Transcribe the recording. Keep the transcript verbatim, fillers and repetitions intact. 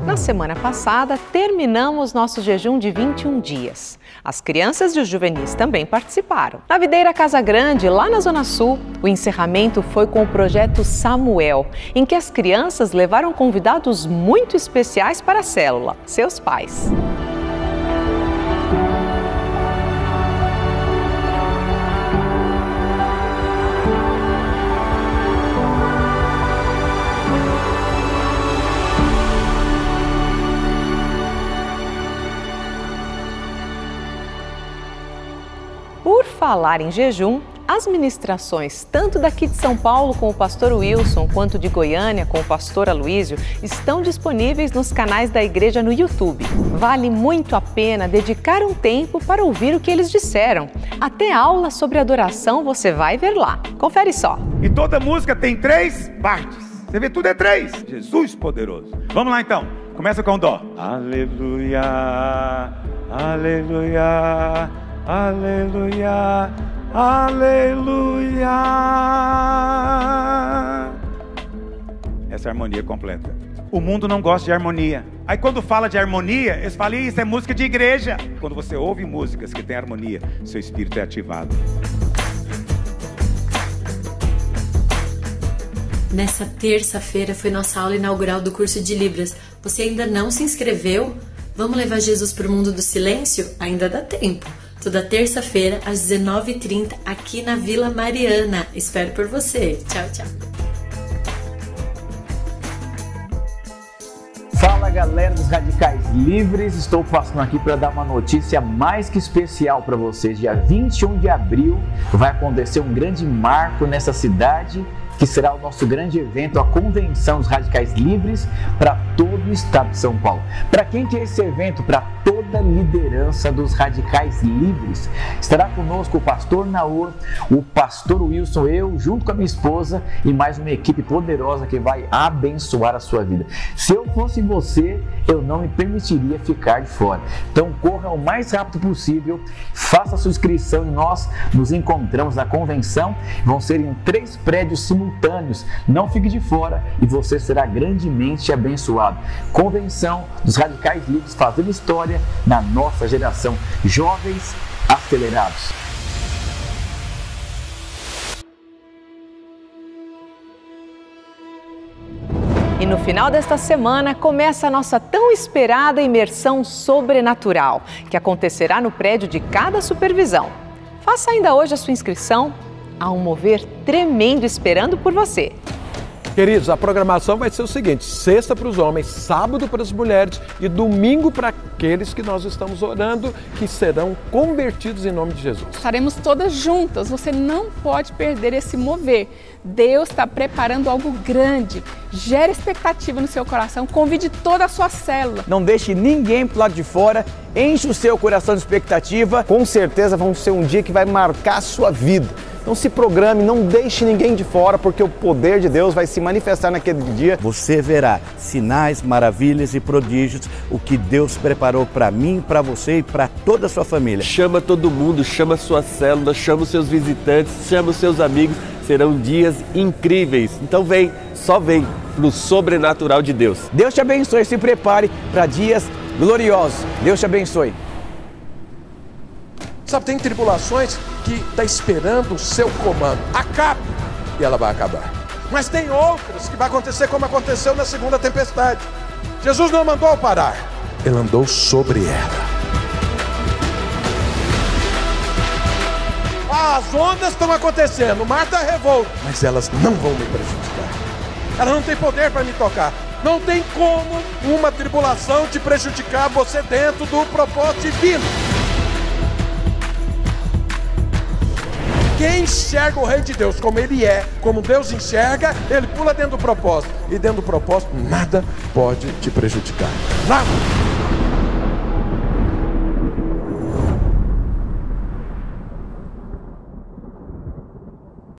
Na semana passada, terminamos nosso jejum de vinte e um dias. As crianças e os juvenis também participaram. Na Videira Casa Grande, lá na Zona Sul, o encerramento foi com o projeto Samuel, em que as crianças levaram convidados muito especiais para a célula, seus pais. Por falar em jejum, as ministrações, tanto daqui de São Paulo com o pastor Wilson, quanto de Goiânia com o pastor Aloísio, estão disponíveis nos canais da igreja no YouTube. Vale muito a pena dedicar um tempo para ouvir o que eles disseram. Até aula sobre adoração você vai ver lá. Confere só. E toda música tem três partes. Você vê, tudo é três. Jesus poderoso. Vamos lá então. Começa com dó. Aleluia, aleluia, aleluia, aleluia. Essa é a harmonia completa. O mundo não gosta de harmonia. Aí quando fala de harmonia, eles falam, isso é música de igreja. Quando você ouve músicas que tem harmonia, seu espírito é ativado. Nessa terça-feira foi nossa aula inaugural do curso de Libras. Você ainda não se inscreveu? Vamos levar Jesus para o mundo do silêncio? Ainda dá tempo. Toda terça-feira, às dezenove e trinta, aqui na Vila Mariana. Espero por você. Tchau, tchau. Fala, galera dos Radicais Livres, estou passando aqui para dar uma notícia mais que especial para vocês. Dia vinte e um de abril vai acontecer um grande marco nessa cidade, que será o nosso grande evento, a Convenção dos Radicais Livres para todo o estado de São Paulo. Para quem que é esse evento? Para toda a liderança dos Radicais Livres. Estará conosco o pastor Naor, o pastor Wilson, eu, junto com a minha esposa e mais uma equipe poderosa que vai abençoar a sua vida. Se eu fosse você, eu não me permitiria ficar de fora. Então corra o mais rápido possível, faça a sua inscrição e nós nos encontramos na convenção. Vão ser em três prédios simultâneos. Não fique de fora e você será grandemente abençoado. Convenção dos Radicais Livres fazendo história na nossa geração. Jovens acelerados. E no final desta semana começa a nossa tão esperada imersão sobrenatural, que acontecerá no prédio de cada supervisão. Faça ainda hoje a sua inscrição. Há um mover tremendo esperando por você. Queridos, a programação vai ser o seguinte: sexta para os homens, sábado para as mulheres e domingo para aqueles que nós estamos orando, que serão convertidos em nome de Jesus. Estaremos todas juntas, você não pode perder esse mover. Deus está preparando algo grande. Gere expectativa no seu coração, convide toda a sua célula. Não deixe ninguém pro lado de fora, enche o seu coração de expectativa. Com certeza vai ser um dia que vai marcar a sua vida. Então se programe, não deixe ninguém de fora, porque o poder de Deus vai se manifestar naquele dia. Você verá sinais, maravilhas e prodígios, o que Deus preparou para mim, para você e para toda a sua família. Chama todo mundo, chama a sua célula, chama os seus visitantes, chama os seus amigos. Serão dias incríveis. Então vem, só vem no sobrenatural de Deus. Deus te abençoe, se prepare para dias gloriosos. Deus te abençoe. Sabe, tem tribulações que está esperando o seu comando. Acabe e ela vai acabar. Mas tem outras que vai acontecer como aconteceu na segunda tempestade. Jesus não mandou parar, ele andou sobre ela. As ondas estão acontecendo, o mar está revolto, mas elas não vão me prejudicar. Elas não têm poder para me tocar. Não tem como uma tribulação te prejudicar, você dentro do propósito divino. Quem enxerga o reino de Deus como ele é, como Deus enxerga, ele pula dentro do propósito. E dentro do propósito, nada pode te prejudicar. Nada!